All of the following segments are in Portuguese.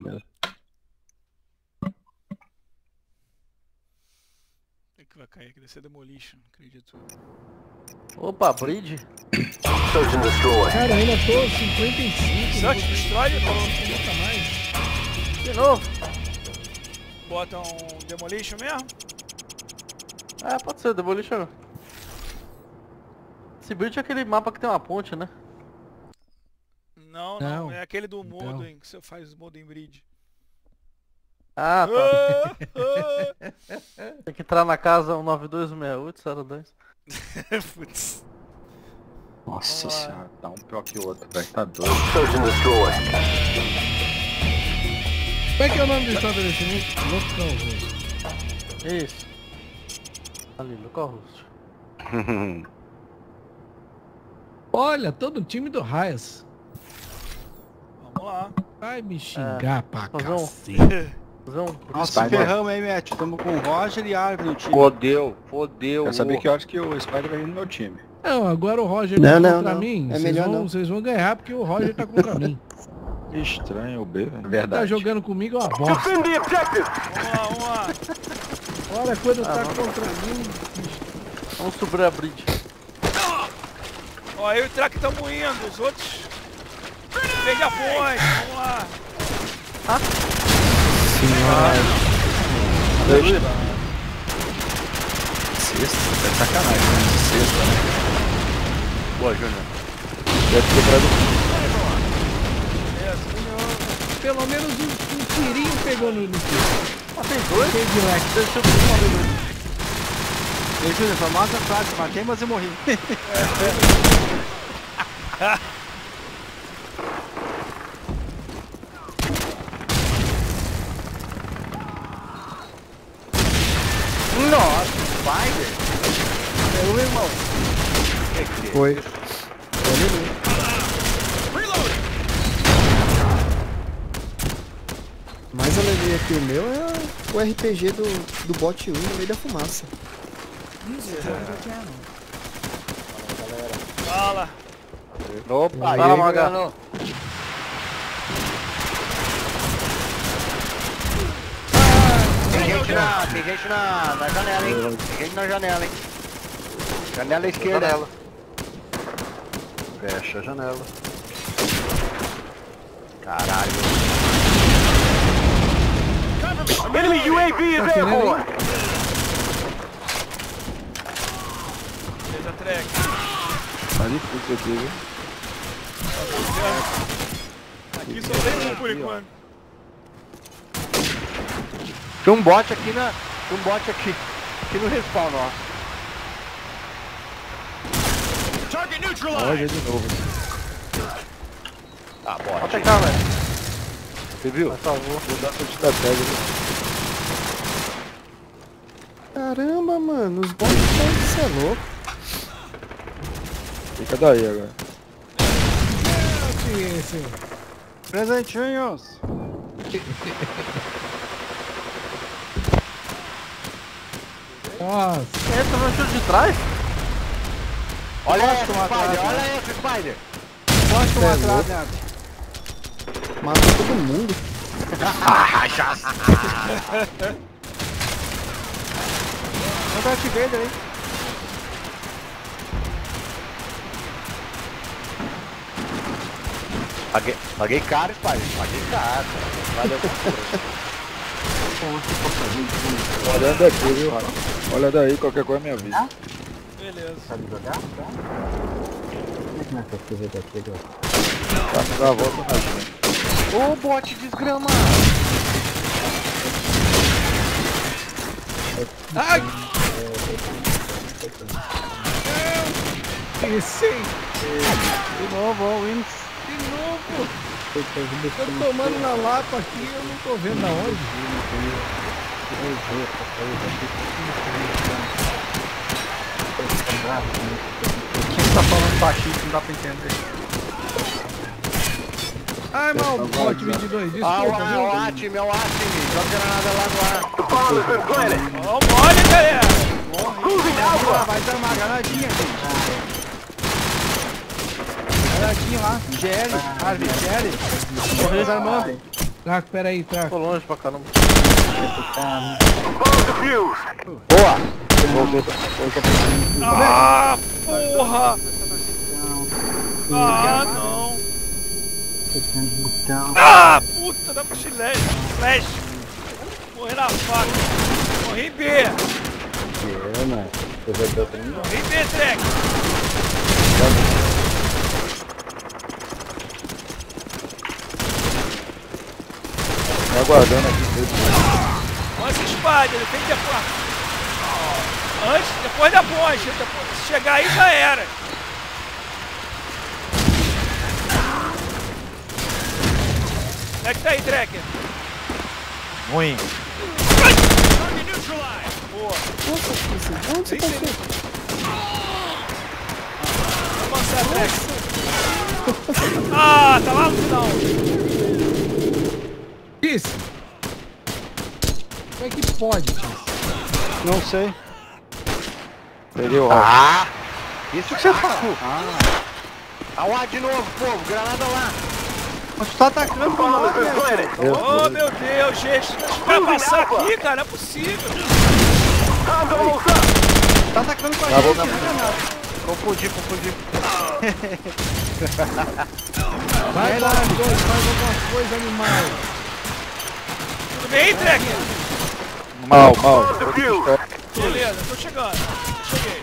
O que vai cair aqui? Deve ser Demolition, acredito. Opa, Bridge. Search and destroy. Cara, eu ainda tô 55. Search, Destroy de novo. Nunca mais. De novo. Bota um Demolition mesmo? É, pode ser, Demolition. Esse Bridge é aquele mapa que tem uma ponte, né? Não, Não. é aquele do Então. Modem, que você faz o Modem Bridge. Ah, tá. Ah, Tem que entrar na casa 1926802. Putz. Nossa Vamos lá. senhora, tá um pior que o outro, velho. Tá doido. Search and destroy. Como é que é o nome do estabelecimento? Local Host. Isso. Ali, localhost. Olha, todo o time do Raias. Vamos lá. Vai me xingar pra fazer um- cacete. Fazer um... Nossa, se ferramos, hein, Matt? Tamo com o Roger e Arvin no time. Fodeu. Quero saber que horas que o Spider vai vir no meu time. Não, agora o Roger Não, tá não, contra não. mim. É melhor não. Vocês vão ganhar porque o Roger tá contra mim. Estranho o B, velho. Tá Verdade. jogando comigo é uma bosta. Defend the objective. Vamos lá. Olha, quando tá vamos. contra mim. Vamos subir a Bridge. Ó, eu e o Track estamos indo, os outros... Vende a ponte, vamos lá. Sexta, tá de sacanagem, né? Sexta, né? Boa, Júnior. Deve ter quebrado Pelo menos um tirinho pegou no Ah, tem dois? Tem de leque. Deixa eu ver. Ei, Júnior, famosa frase, matei, mas eu morri. Nossa, Spider! Meu irmão! Foi. Mas eu levei aqui o meu é o RPG do bot 1 no meio da fumaça. Fala. Opa, Fala, aí, Maga. mano. Tem gente na janela, hein? Tem gente na janela, hein? Janela esquerda. Janela. Fecha a janela. Caralho. Enemy UAV is Tá querendo, airborne. hein? Beleza, Track. Tá difícil aqui, viu? Aqui só tem um por enquanto. Tem um bot aqui na... Tem um bot aqui. Aqui no respawn, ó. Olha de novo. Ah, bot. Pode pegar, velho. Você viu? Por favor. Vou dar pra te dar pega, viu? Caramba, mano, os bots estão... Você é louco. Fica daí agora. Esse. Presentinhos. Nossa. Entra no chute de trás. Olha Posso esse tomar Spider, atrás, olha esse Spider. Pode Cê tomar é atrás, louco. né? Matou todo mundo. Olha o Darth Vader aí. Paguei caro, Spider. Paguei caro. Valeu. Olhando daqui, viu, Rafa? Olha daí, qualquer coisa me avisa. Beleza. Tá me dá a volta na gente. Ô, bote desgramado. Ai! Esse. De novo, ó, Wins. De novo. Eu tomando na lapa aqui, eu não tô vendo aonde. Quem tá falando baixinho que não dá pra entender? Ai, mal, bot 22, Ah, desculpa, viu? o Atime, joga granada lá no ar. The bomb has been planted. Ó, mole, galera. Moving alpha. Vai dar uma granadinha, gente. Granadinha lá. GL, Arvin, GL. Tô desarmando. Traco, pera aí, Traco. Tô longe pra caramba. Bomb defused. Boa! Ah, porra! Ah, não! Ah, puta, dá pro chilete. Flash. Morri na faca. Morri em B. Morri em B, Trek. Tô aguardando aqui. Antes Spider, defende a porta. Antes, depois da ponte. Se chegar aí já era. Como é que tá aí, Trekker? Ruim. Boa. Nossa, onde você Sim, passou? Avançar, Trekker. Ah, tá lá no final. Isso. Como é que pode, tio? Não sei. Peguei o Ah! Isso que você falou. Ah lá de novo, povo. Granada lá. Mas tu tá atacando com Bomb has been planted. Oh, meu Deus, gente. Deixa o cara passar aqui, cara. Não é possível. Time's almost up. Tá atacando com a Tá bom, gente, tá né, bom. Granada? Confundi. Vai lá, dois, faz alguma coisa, animal. Tudo bem, Trekker? Mal. Bomb defused. Beleza, tô chegando. Cheguei.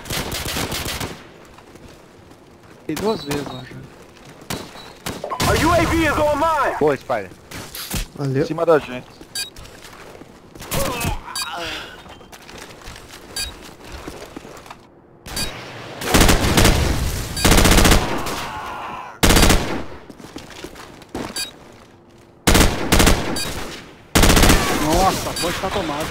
Tem 2 vezes lá já. A UAV is online. Boa, Spider. Em Valeu. cima da gente. Nossa, a ponte tá tomada.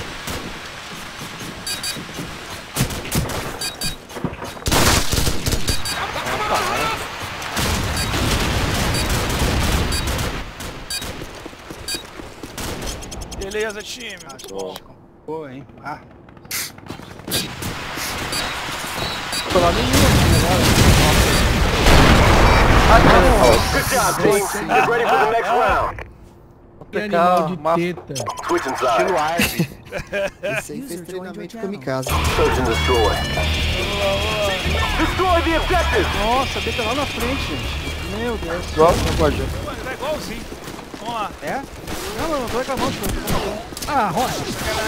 Beleza, time. Muito bom. Boa, hein? Ah. Good job, team. Get ready for the next round. Que animal de Pegar teta. Switching Estilo sides. Arve. Esse aí fez treinamento kamikaze. Search and destroy. Destroy the objective. Nossa, deita lá na frente, gente. Meu Deus. Próximo com a gente. Mano, tá igualzinho. Vamos lá. É? Não tô reclamando, Ah, rocha.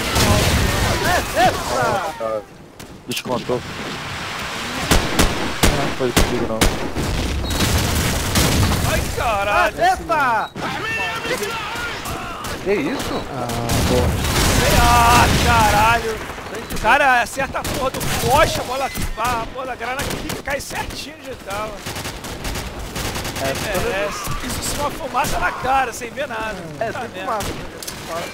Descontou. Não foi isso comigo, não. Ai, caralho. Eita! Que isso? Ah, caralho. O cara acerta a porra do poste, a bola grana quica, cai certinho onde tava. Isso se uma fumaça na cara, sem ver nada. É, Tá tem merda. fumaça.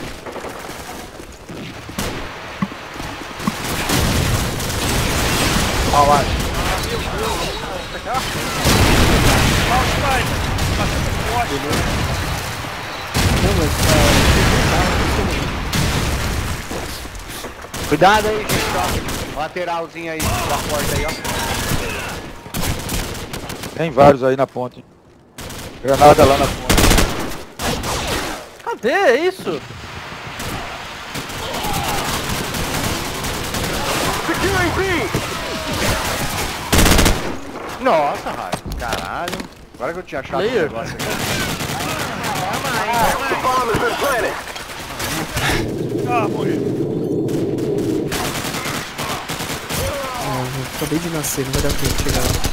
Olha lá. Olha o Spider. Batendo no poste. Não, Cuidado aí, gente, ó. Lateralzinho aí, da porta aí, ó. Tem vários aí na ponte. Granada lá na ponte. Cadê isso? Securing B. Nossa, Raio. Caralho. Agora que eu tinha achado o Player. negócio aqui. The bomb has been planted. Ah, morreu. eu acabei de nascer, não vai dar tempo de chegar lá.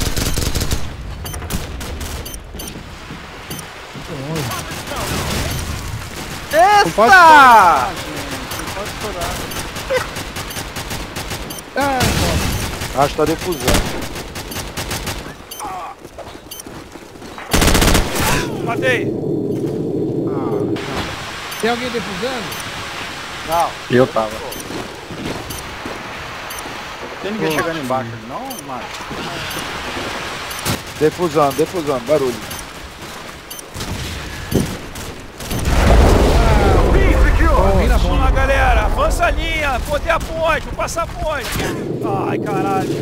Eita! Acho que tá defusando. Matei. Tem alguém defusando? Eu tava. Tem ninguém chegando embaixo ali, não, Marcos? Defusando, barulho. B secure. Vira a Vamos bomba. lá, galera. Avança a linha. Botei a ponte. Vou passar a ponte. Ai, caralho.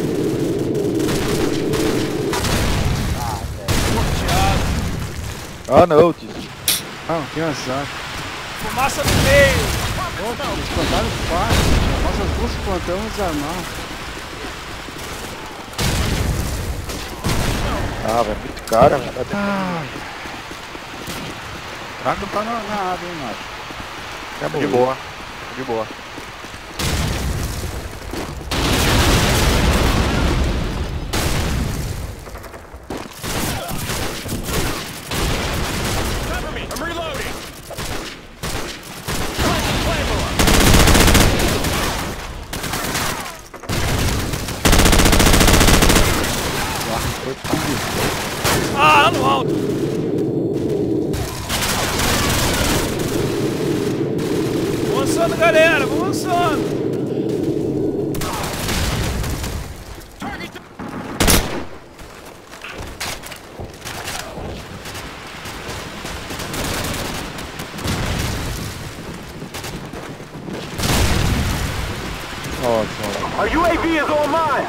Ah, não, Tis. Ah, que azar. Fumaça no meio. Eles plantaram fácil. Nossas duas plantamos desarmaram. Ah, velho, muito cara, velho. Trago tá na água, hein, macho. De boa, de boa. Ah, no alto. Vamos avançando, galera. Vamos avançando. Our UAV is online.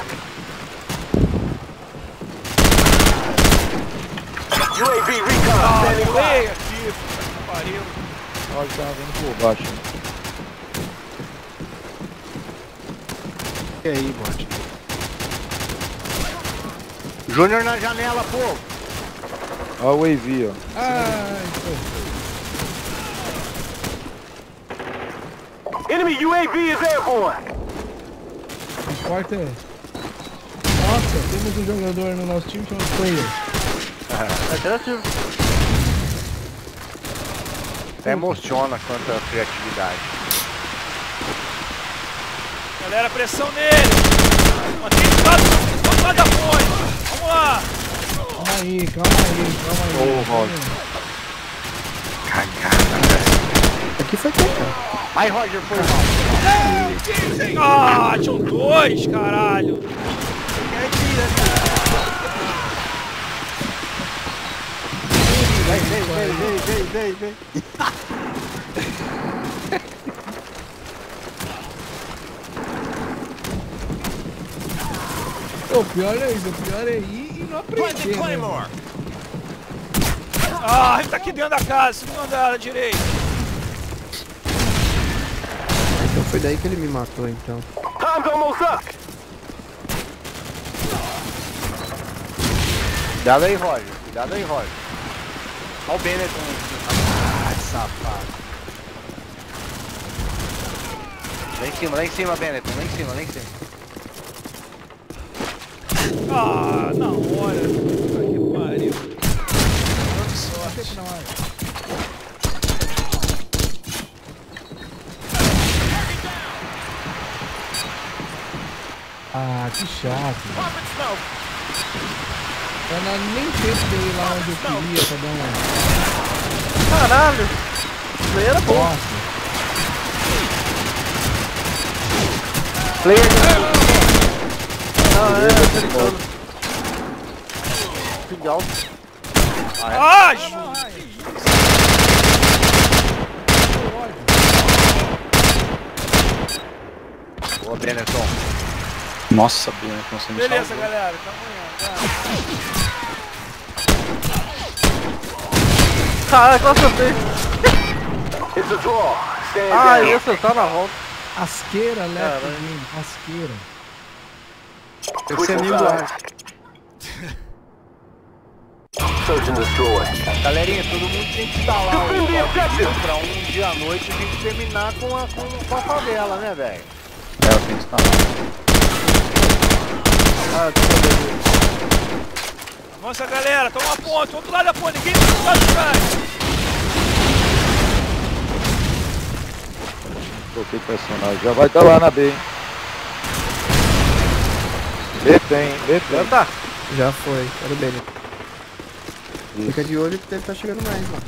UAV recon standing by. Pulei aqui. Pariu. Olha, tá vendo por baixo. E aí, bot? Júnior na janela, povo. Olha o AV, ó. Ai, Enemy UAV is airborne. o importa é... Nossa, temos um jogador no nosso time chamado Player. Alternativo. Até emociona quanto a criatividade. Galera, pressão nele. Mantém do lado da ponte. Vamos lá. Calma aí, calma aí, calma aí. Ô, Roger. Aqui foi quem, cara? Aí, Roger, foi mal. Ah, tinham dois, caralho. Vem. O pior é isso, o pior é ir e não aprender, né? Ah, ele tá aqui dentro da casa, segundo andar à direita. Então foi daí que ele me matou, então. Time's almost up. Cuidado aí, Roger. Cuidado aí, Roger. Olha o Bennett. Ai, safado. Lá em cima, Bennett. Lá em cima. Ah, na hora. Puta que pariu. Dando sorte. Ah, que chato. Eu não nem tempo de ir lá onde eu queria pra dar uma... Caralho. Player era bom. Nossa. Player americano. Ping alto. Ah, Ju. Boa, Benetton. Nossa, Bennett, você me Beleza, salvou. galera. Tamo indo. Caralho, quase acertei. It's a draw. Stand Ah, down. ia acertar na volta. Asqueira, né? Caralho. Asqueira. Esse é amigo do ar. Search and destroy. Galerinha, todo mundo tem que instalar o Defend the objective. pra um dia à noite a gente terminar com a favela, né, velho? É, eu tenho que instalar. Ah, deixa eu ver. Avança, galera. Toma uma ponte. Outro lado da ponte. Ninguém tá do lado de trás. Troquei de personagem. Já vai estar lá na B, hein? B tem. Anda. Já foi, era o Bennett. Fica de olho que deve estar chegando mais lá.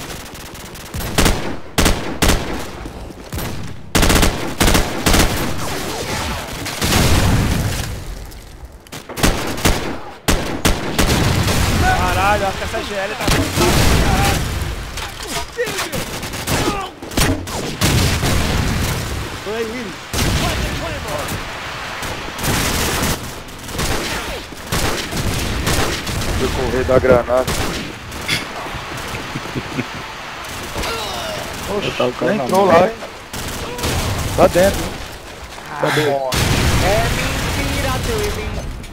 Caralho, acho que essa GL tá avançada. Caralho. Tô aí, Willis. Decorrer da granada. Oxe, entrou lá, hein? Tá dentro. Cadê? É mentira dele.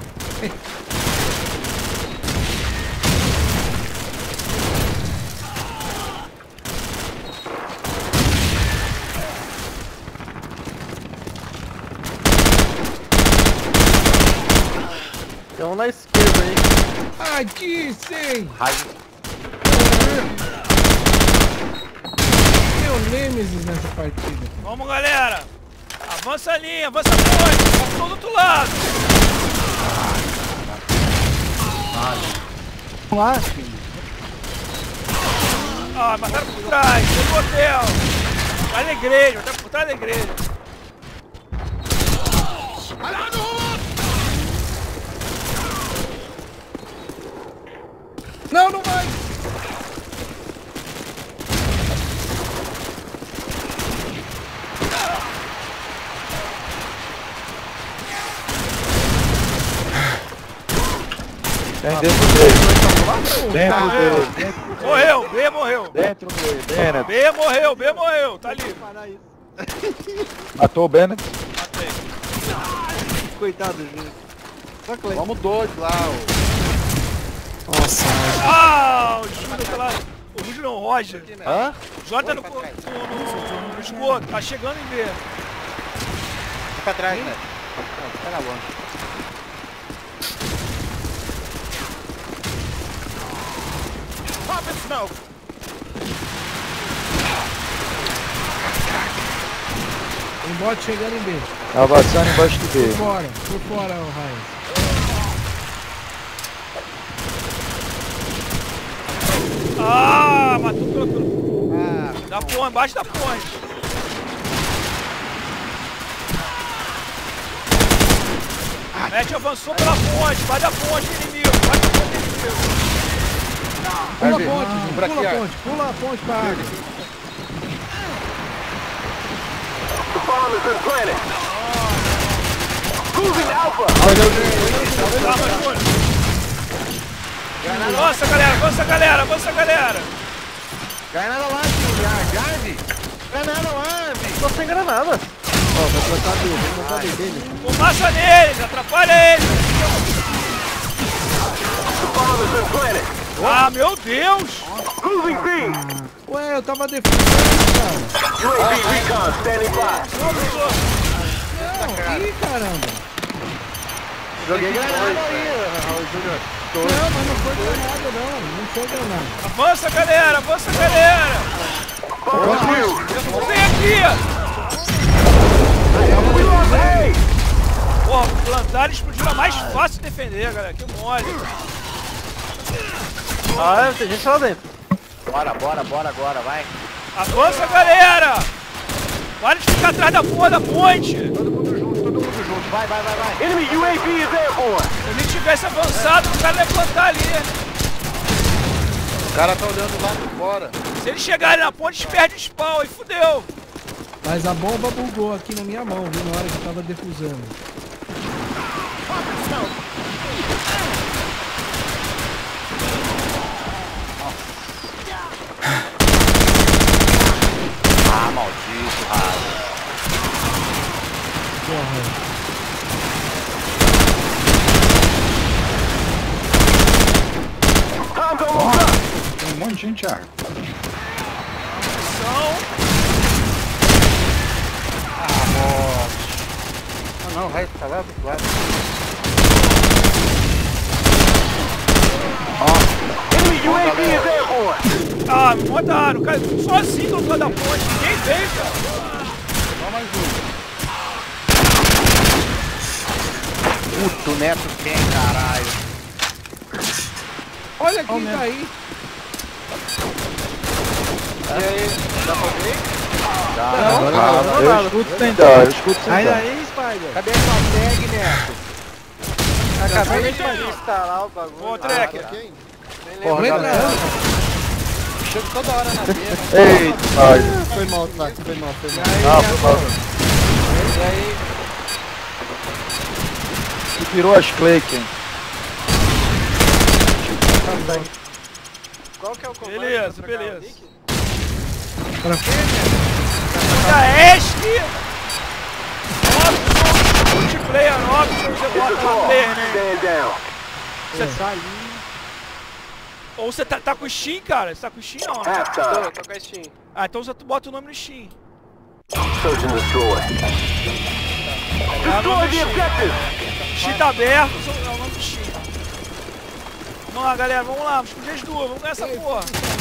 Tem um na esquerda aí. Aqui, sei! Raio. Meu Nemesis nessa partida. Vamos, galera. Avança a linha, avança a ponte. Vamos do outro lado. Vamos lá, filho. Ah, mataram por trás. Tem no hotel. Tá na igreja, tá por trás da igreja. Não, não vai! Tem dentro dele. Dentro dele. Morreu, B morreu. Dentro dele. Bennett. B morreu, B morreu. Tá ali. Matou o Bennett. Matei. Coitado, gente. Vamos dois lá, ô. Ah, o Júlio tá lá. O Júlio não, o Roger. Hã? O Jorge tá no esgoto, tá chegando em B. Fica pra trás, né? Fica longe. Pop it, smoke. Tem bot chegando em B. Avançando embaixo do B. Por fora, o Raiz. Ah, matou pelo... Da ponte, embaixo da ponte. Matt avançou pela ponte, vai da ponte inimigo, vai da ponte inimigo. Pula a ponte, gente, pula a ponte pra água. The bomb has been planted. Losing Alpha. Calma, Júnior. Avança, galera, avança, galera, avança, galera. Granada lá, Jardim. Granada lá, velho. Tô sem granada. Ó, vai plantar dele, vamos plantar dele. Fumaça neles, atrapalha eles. The bomb has been planted. Ah, meu Deus. Losing B. Ué, eu tava defendendo, cara. UAV recon standing by. Não, ih, caramba. Joguei granada aí, Júnior. Não, mas não foi granada, não. Não foi granada. Avança, galera, avança, galera. Bomb defused. Vem aqui. Porra, plantar e explodir é mais fácil de defender, galera. Que mole. Ah, tem gente lá dentro. Bora agora, vai. Avança, galera. Para de ficar atrás da porra da ponte. Todo mundo junto. Vai. Enemy UAV is airborne. Se a gente tivesse avançado, o cara ia plantar ali. O cara tá olhando lá de fora. Se eles chegarem na ponte, eles perdem o spawn e fudeu. Mas a bomba bugou aqui na minha mão, viu? Na hora que eu tava defusando. Ah, maldito, raio. Porra. Time's almost up. Tem um monte de gente já. Ah, não, vai, tá lá do lado. Enemy UAV is airborne. Ah, me botaram. Cara, sozinho do outro lado da ponte. Ninguém veio, cara. Só mais um. Puto, Neto quem, caralho? Olha quem tá aí. E aí, dá pra ver? Eu escuto sem dar, eu escuto sem Sai dar. daí, Spider. Cadê sua tag, Neto? Acabei de instalar o bagulho. Ô, Trekker. Porra, Chega toda hora na beira. Eita, pai. Foi mal, tá? Foi mal. Ah, foi mal. E aí, Tu tirou as Clayken. qual que é o comando? Beleza, pra pegar o beleza. nick? Pra frente. Da ESC. Option, multiplayer option, você bota lá player, né? Stand down. Você tá ali. Ou você tá com Steam, cara? Você tá com Steam não, né? Halftime. Tô com a Steam. Ah, então você bota o nome no Steam. Search and destroy. Destroy the objective. Steam tá aberto, é o nome do Steam. Vamos lá, galera, vamos lá, vamos explodir as duas, vamos ganhar essa porra.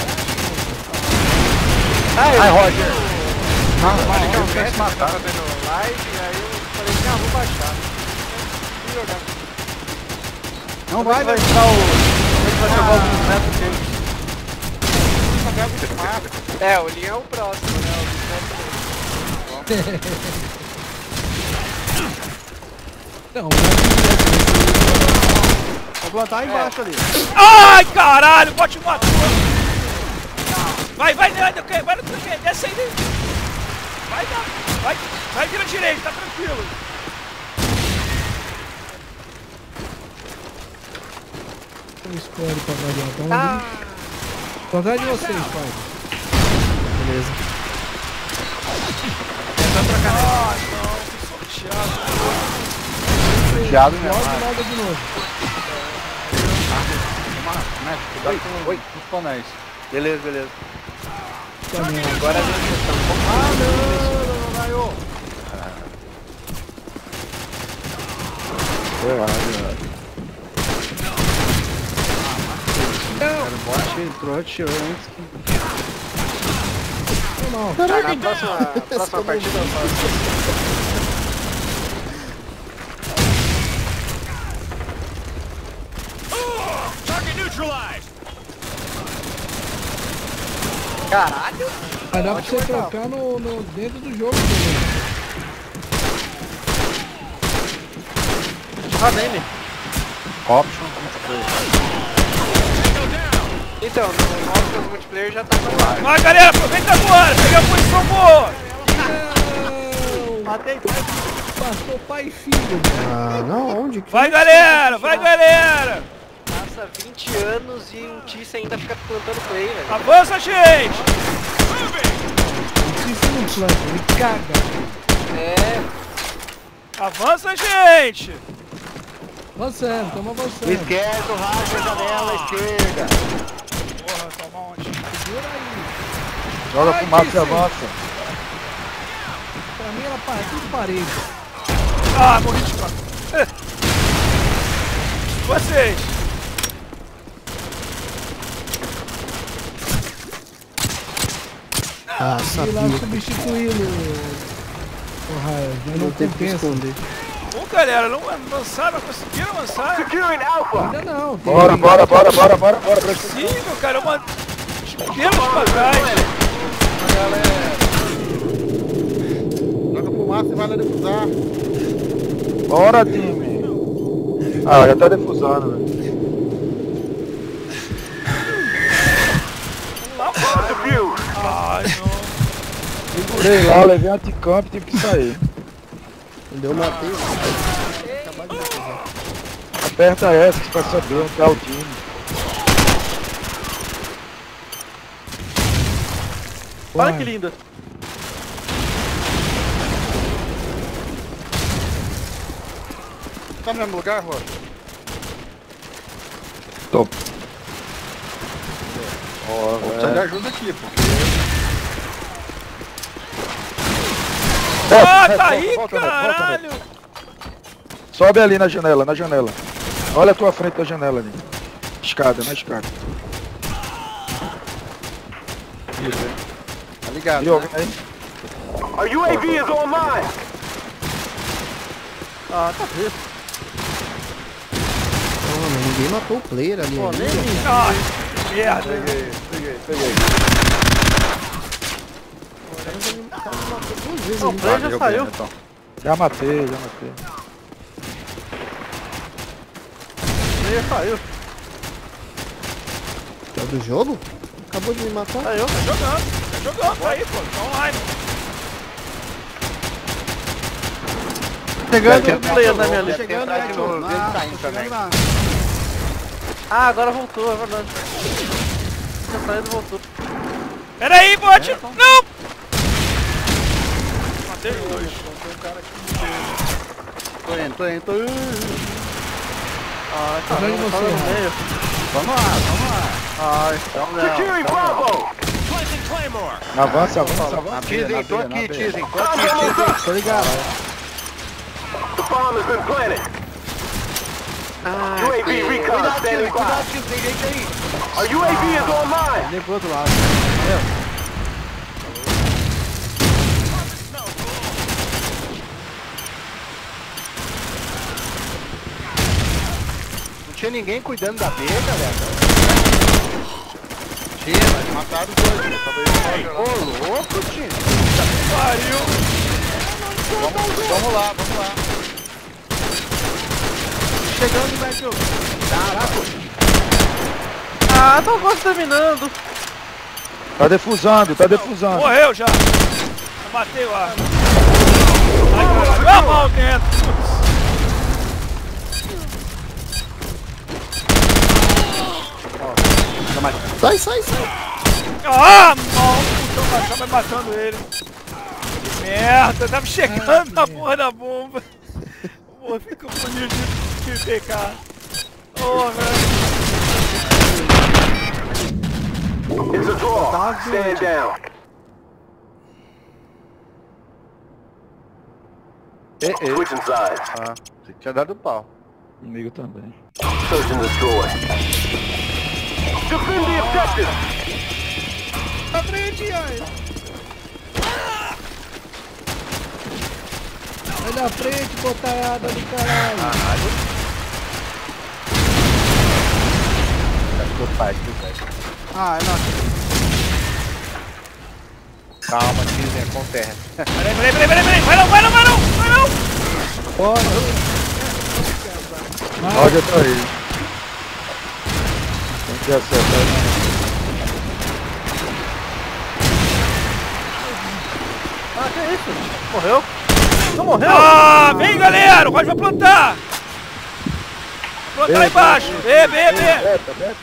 Ai, Roger. Eu quero se matar. Tá fazendo live, e aí eu falei assim, vou baixar. Vou jogar. Não vai Vai deixar jogar o movimento dele. É, o Linha é o próximo, né? Não, Vou plantar aí embaixo ali. Ai, caralho, bote uma tua. Vai, desce aí. Vai, vira direito, tá tranquilo. eu escolho pra variar. Tô atrás de vocês, pai. Beleza. Ah, não, que sorteado. Fechado mesmo. Logo de novo. Cuidado com os tonéis. Beleza, beleza. Também. Agora a gente tá O bot entrou, atirou antes que... Não, Na próxima partida eu faço. Caralho! vai dar pra você trocar no dentro do jogo também. Option. Então, no Options Multiplayer já tá no ar. Vai, galera, aproveita agora, peguei a posição boa. Matei pai, passou pai e filho. Ah, não, onde? Vai, galera, vai, galera. Passa 20 anos e um Tissa ainda fica plantando play, velho. Avança, gente. Isso não planta, ele caga. É, Avança, gente. Avançando, estamos avançando. Esquerdo, racha, janela, esquerda. Porra, toma onde? Segura aí. Joga Ai, fumaça e que avança. Pra mim era tudo parede. Ah, morri de fato. Vocês. Ah, Fui lá sabia. substituí-lo. Porra, já não Não teve que compensa. esconder. Bom, galera, não avançaram, conseguiram avançar? Securing Alpha. Ainda não. tem- Bora, bora, bora, bora, bora, bora. pra cima. Possível, cara, uma... Temos pra trás. Joga fumaça e vai lá defusar. Bora, time. Ah, já tá defusando, velho. Vamos lá, cara. Defuse. Ai, não. Segurei lá, levei anticamp e tive que sair. Entendeu? Eu matei. Acabar de defusar. Aperta essa pra saber onde tá o time. Olha que linda. Tá no mesmo lugar, Rô? Top. Vou precisar de ajuda aqui, porque... Ah, Volta, tá aí, volta, volta, volta, caralho. Sobe ali na janela, na janela. Olha a tua frente da janela ali. Escada, na escada. Tá ligado, Viu né? alguém aí? Our UAV is online. Ah, tá vendo. Não, mas ninguém matou o player ali. Pô, ainda. nem Ah, que merda. Peguei. Duas vezes Não, o ali. player já saiu. Então. Já matei. O player saiu. É do jogo? Acabou de me matar. Saiu. Tá jogando, tá aí, pô, tá online. Chegando Vai, o player na minha Deve lista. ter entrado de novo, ele tá indo também. Ah, agora voltou, é verdade. Tinha saído e voltou. Pera aí, bot! Não! Matei os dois. Tô indo. Ai, Tá vendo você, no meio. Vamos lá. Ai, Securing Bravo! Avança. Teasing, tô aqui, Teasing. Tô ligado. The bomb has been planted. UAV recon standing by. Cuidado, Teasing, tem gente aí. Our UAV is online. Vem pro outro lado. Não tinha ninguém cuidando da B, galera. Tinha, mas mataram os dois. Ô, louco, tio. Pariu! Vamos lá. Chegando, Beto. Ah, tô quase terminando. Tá defusando. Morreu já! Eu matei o ar. Ai, caralho! Ah, mal dentro! Sai. Ah, mal! Tava matando ele. Que merda! Tava chegando na porra da bomba. Pô, fica bonito de PK. Oh, velho. It's a draw. Stand down. Switching sides. Ah, você tinha dado pau. Comigo também. Search and destroy. Defend the objective. Na frente, ai. Vai na frente, botada do caralho. Ficou tarde, velho. Ah, não. Calma, Teasing, acontece. Peraí. Vai não! Olha, tá aí. Tem que acertar. Ah, que isso? Morreu? Não morreu? Ah, vem galera! O Roger vai plantar! Plantar lá embaixo! B! Beta.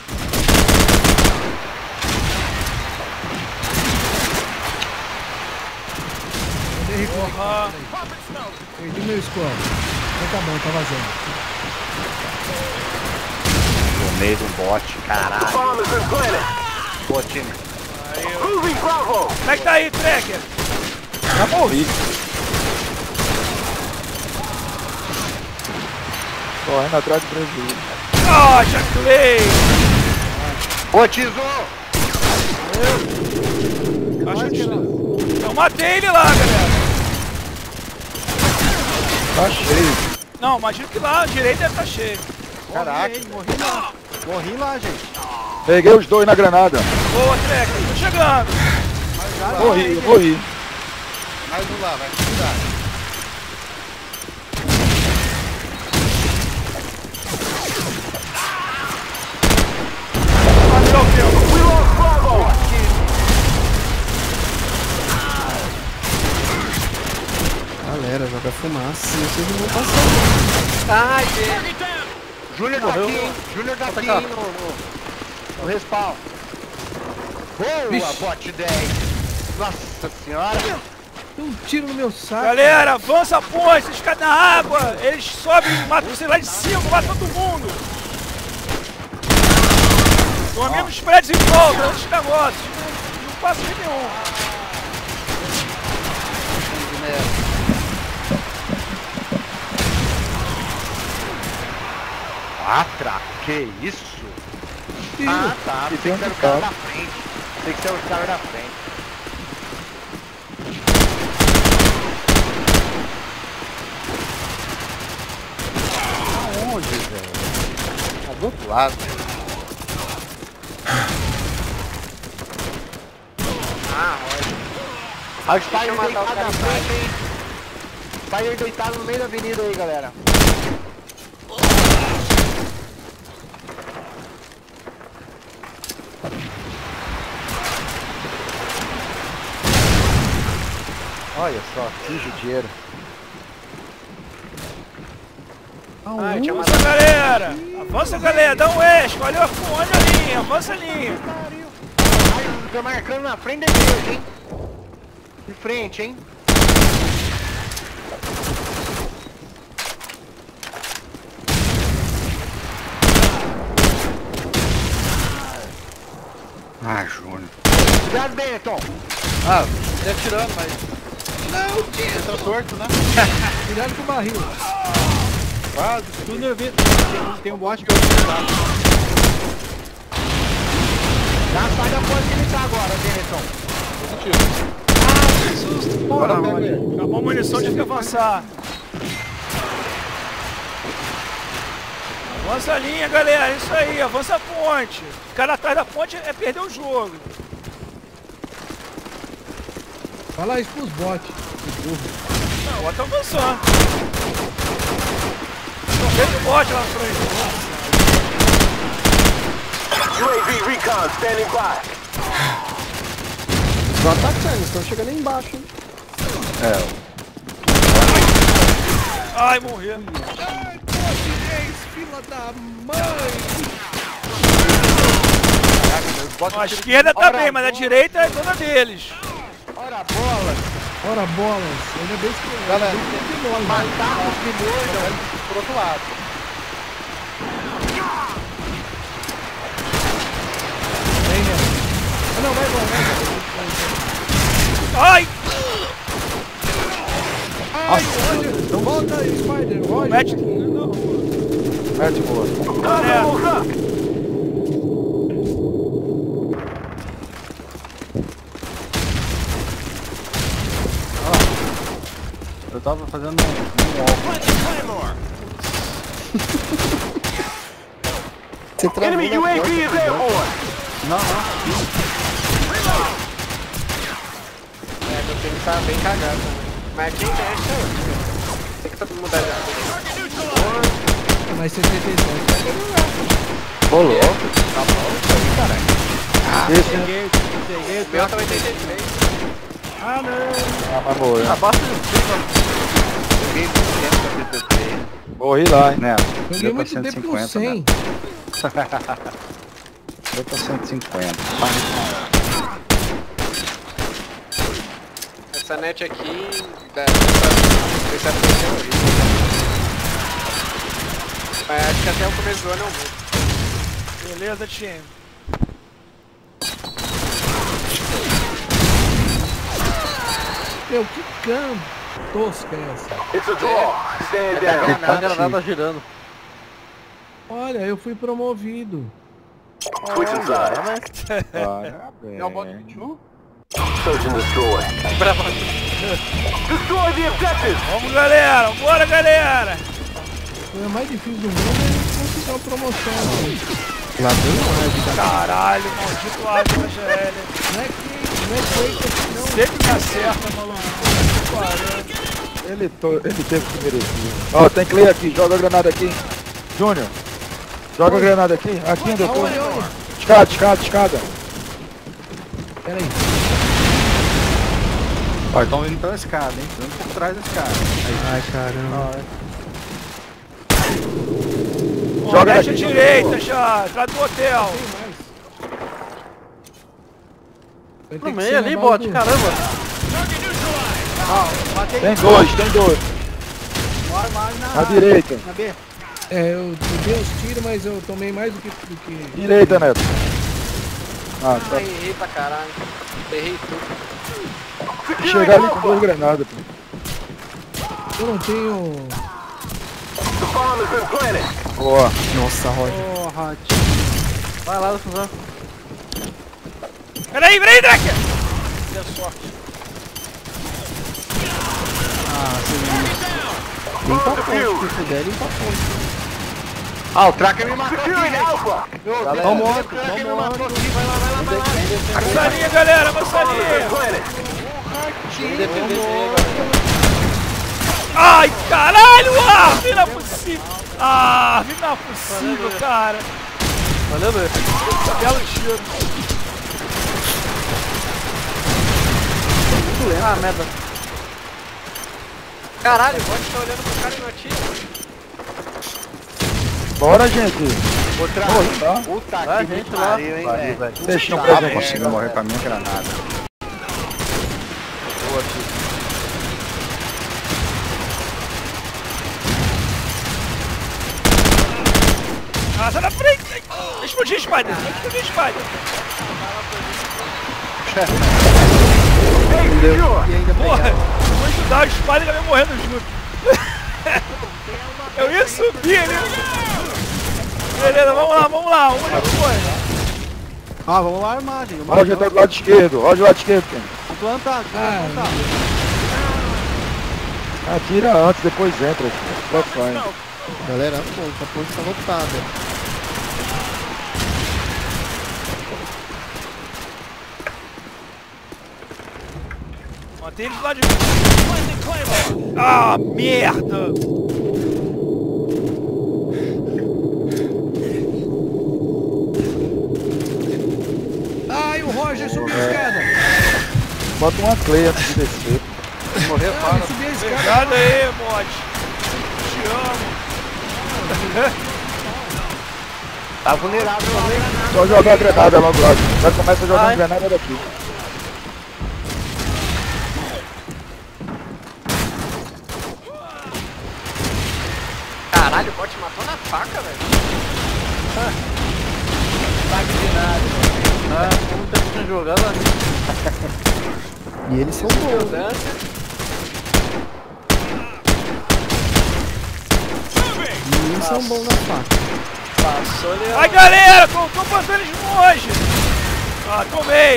Ah, Perdi meu score. Então tá bom, tá vazando. Tomei do bot, The caralho. bomb has been planted. Pô, time. Moving Bravo. como é que tá aí, Tracker? Já morri. Correndo atrás do prejuízo. Ah, já clei! Ô, Tizo! Eu matei ele lá, galera. Tá cheio. Não, imagino que lá, a direita deve estar cheio. Caraca, morri lá, gente. Peguei os dois na granada. Boa, Tracker, tô chegando. Morri. Mais um lá, vai cuidar. We lost Bravo. Galera, joga fumaça. Vocês não vão passar. Ai, Júnior tá aqui, hein? Júnior tá aqui, hein, no respawn. Boa, bot 10. Nossa senhora. Deu um tiro no meu saco. Galera, avança a ponte, vocês ficam na água. Eles sobem e matam você lá de cima, matam todo mundo. Estão amigos dos prédios em volta, antes da moto. Não passa nenhum. Atra, que isso? Ah, tá. E Tem tem que ser um o cara cara. da frente. Tem que ser o cara da frente. Aonde, velho? Tá do outro lado. Ah, o Spire deitado na frente, hein? Spire deitado no meio da avenida aí, galera. Olha só, que judieiro. Avança, galera! Avança, galera! Dá um eixo! Olha a linha! Avança a linha! Tô marcando na frente da igreja, hein? De frente, hein? Ah, Júnior. Cuidado, Benton! Ah, ele atirando, mas... Não, tio. Entra torto, né? Cuidado com o barril. Quase. Tudo eu vi. Tem um bot que eu vou dar. Já sai da ponte que ele tá agora, Benton. Positivo. Ah, que susto! Bora, Acabou a munição, tive que avançar. Avança a linha, galera, é isso aí, avança a ponte. Ficar atrás da ponte é perder o jogo. Fala isso pros bots. Não, o bot tá avançando. Tô vendo o bot lá na frente. UAV recon standing by. Os atacantes estão chegando aí embaixo, hein? Ai, morreu. Ai, português, fila da mãe. A esquerda tá bem, mas a direita é dona deles. Ora bola! Ora bolas, ainda bem que Galera, de nós, né? Matar os milhões, Por outro lado. Vem, né? Ah, não, vai embora, Ai! Ai, Roger, volta aí, Spider, Roger. Mete. Mete boa. É. Eu tava fazendo um walk. Você travou Enemy na UAV porta. is airborne. Não. É, meu time tá bem cagado também. Mas quem mexe é eu. Tem que todo mundo mudar já. Mais 77. Ô, louco. Tá bom, isso aí, caralho. Esse, né? Peguei, o meu tá 83. Ah, não. Ah, mas morreu. Abaixa o Peguei 173. Morri lá, hein? Né? Joguei Deu pra muito tempo com 150, 100. né? Deu pra 150. Essa net aqui, dessa é horrível. Mas acho que até o começo do ano eu vou. Beleza, time. Meu, que cam tosca é essa? It's a draw. Stand down. A granada girando. Olha, eu fui promovido. Switching sides. Parabéns. Search and destroy. Destroy the objective. Vamos, galera. Bora, galera. Foi a mais difícil do mundo é conseguir uma promoção. Ladrão Caralho, maldito água da GL. não é que não. Sempre me acerta, maluco. Ele teve que merecer. Ó, tem Clay aqui. Joga a granada aqui. Júnior. Joga a granada aqui. Aqui onde eu tô. Olha. Escada. Pera aí. Ó, estão indo pela escada, hein? Estão indo por trás da escada. Ai, caramba. Joga daqui, à direita, já. Atrás do hotel. Vai ter No que meio ser ali, na bot, base do- caramba. Tem dois. À direita. É, eu dei uns tiros, mas eu tomei mais do que... Direita, Neto. Ah, tá. Ai, errei pra caralho. Errei tudo. Chegar ali com duas granadas, pô. Eu não tenho... The bomb has been planted. Boa. Nossa, Roger. Porra, Vai lá, Suzano. Peraí, Draker. Deu sorte. Limpa a ponte, se puder, limpa a ponte. Ah, o tracker me matou aqui, Securing né? Alpha. Vamos, o tracker me matou aqui, vai lá. Avança a linha, galera. Avança a linha. Planted. Ai, caralho. Arve, não é possível. Arve, não é possível, cara. Valeu, meu. Belo tiro. Ah, merda. Caralho, o bot tá olhando pro cara e não atira. Bora, gente. Outra. Tá? Puta Vai, que gente lá. pariu, hein, Vai, velho. Deixa eu Tá presente. merda. Conseguiu morrer com a minha granada. Ah, sai da frente! Explodir, Spider! Explodir, Spider! E ainda Porra! pegar. Vou estudar o Spider e vai morrendo junto. Eu ia subir ali. Beleza, vamos lá. Onde foi? Ah, vamos lá armar, gente. Roger tá do lado esquerdo. Roger do lado esquerdo, Ken. Vamos plantar, vamos plantar. Atira antes, depois entra. Vai fine. Galera, a ponte tá lotada. Mantém ele do lado de... Ah, merda! Ai, o Roger subiu a escada. Bota uma Clay antes de descer. Morrer, Ele fala. subiu a escada. Obrigado aí, bot. Te amo. Tá vulnerável lá. Só jogar a granada logo lá. Já começa jogando granada daqui. Caralho, o bot matou na faca, velho. Ah, como tempo tinha jogado ali. E eles são bons. E eles são bons na faca. Passou ali. Ai, galera, tô passando eles longe. Ah, tomei.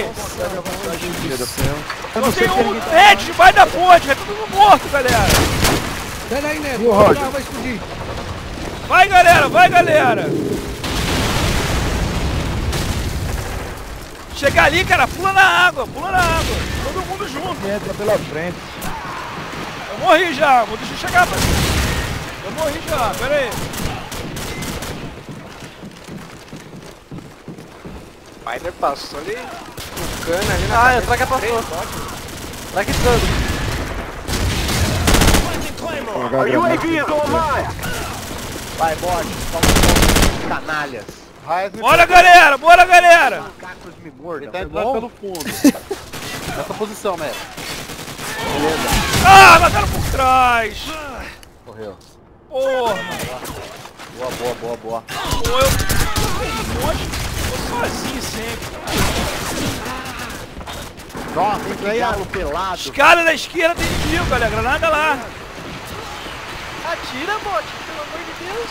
Eu tenho um net debaixo da ponte, vai todo mundo morto, galera. Pera aí, Neto. E o Roger? Vai explodir. Vai, galera. Chegar ali, cara, pula na água. Todo mundo junto. Entra pela frente. Eu morri já, vou deixar eu chegar pra cima. Eu morri já, pera aí. Spider passou ali. O cano ali na Ah, cabeça o tracker de três passou. bots. Track todo. Jogar a Our granada. UAV is online. Vai, bot. Canalhas. Bora, galera. Macacos me mordam. Ele tá entrando pelo fundo. Nessa posição, mestre. Ah, mataram por trás. Correu. Porra. Boa. Pô, eu um monte. Tô sozinho sempre. Nossa, que galo pelado. Escada da esquerda tem inimigo, galera. Granada lá. Atira, bot, pelo amor de Deus.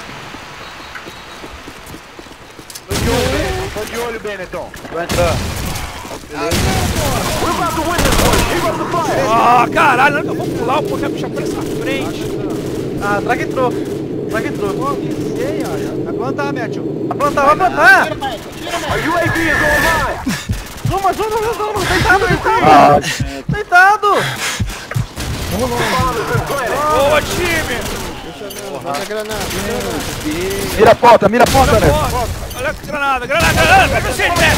Tô de olho, Benetton. Vai entrar. We're about to win this one. Keep up the fire. Ah, caralho, não que eu vou pular, o pô quer puxar por essa frente. Ah, track entrou. Vai plantar, Matthew. Vai plantar. Our UAV is online. Zuma. Deitado. Bomb has been planted. Boa, time. Bota a granada. Mira a porta, né? Olha que granada. Pega vocês, né?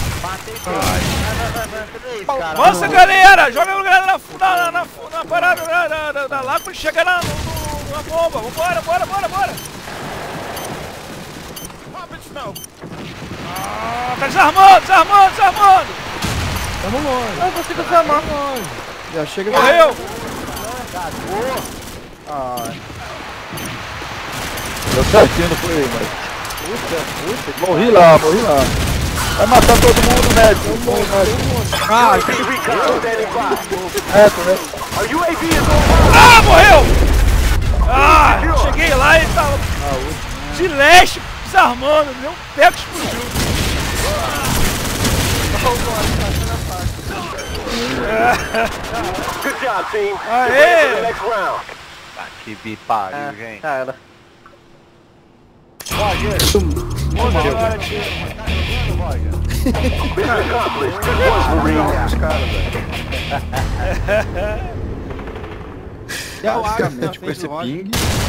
Avança, galera. Joga a granada na parada lá quando chegar na bomba. Vambora. Ah, tá desarmando. Tamo longe. Não consigo desarmar. Já chega. Morreu. Deu certinho, não foi, mas... Morri lá. Vai matar todo mundo, médico. Ah, recon standing by. Né? Our UAV is online. Ah, morreu. Ah, cheguei lá e tava de leste desarmando. Deu um teco explodiu. Good job, team. Aê. Get ready for the next round. Que me pariu, gente. Cara. Mission accomplished. Good work, Marine. Basicamente, com esse ping...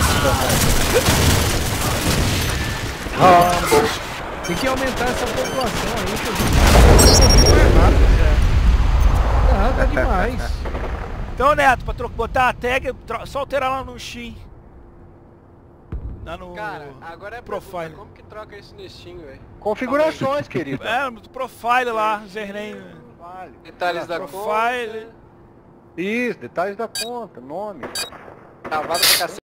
Tem que aumentar essa população aí, que a gente mais rápido. Tá demais. Então, Neto, pra botar a tag, só alterar lá no Steam. Lá no Cara, agora é Profile. pergunta, como que troca isso no Steam, velho? Configurações, querido. É, no Profile lá, Zerném. Vale. Detalhes da Profile. conta. Isso, detalhes da conta, nome. Travado pra cacete.